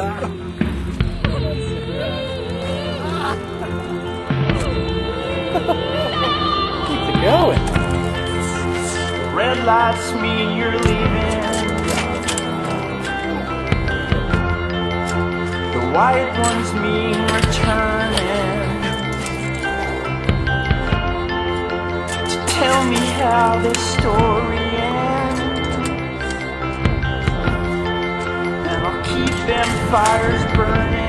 Keeps it going. Red lights mean you're leaving. The white ones mean returning. To tell me how this story ends, and I'll keep them fires burning.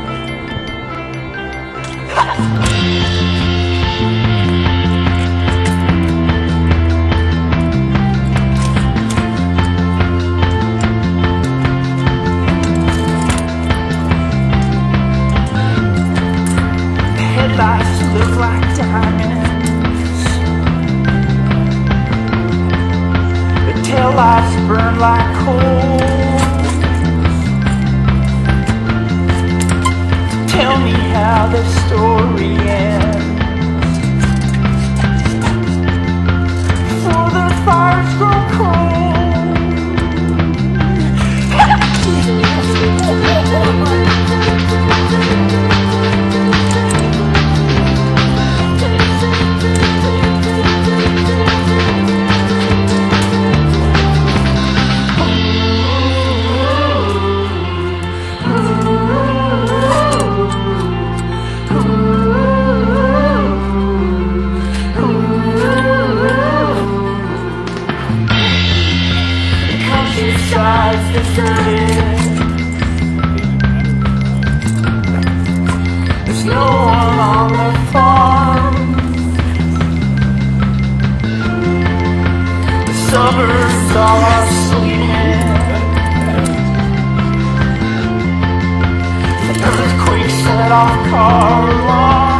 Headlights look like diamonds. The taillights burn like coals. Tell me how the story ends. Before the fires grow cold. Countryside's deserted. There's no one on the farm. The suburbs all are sleeping. The earthquake set off car alarms.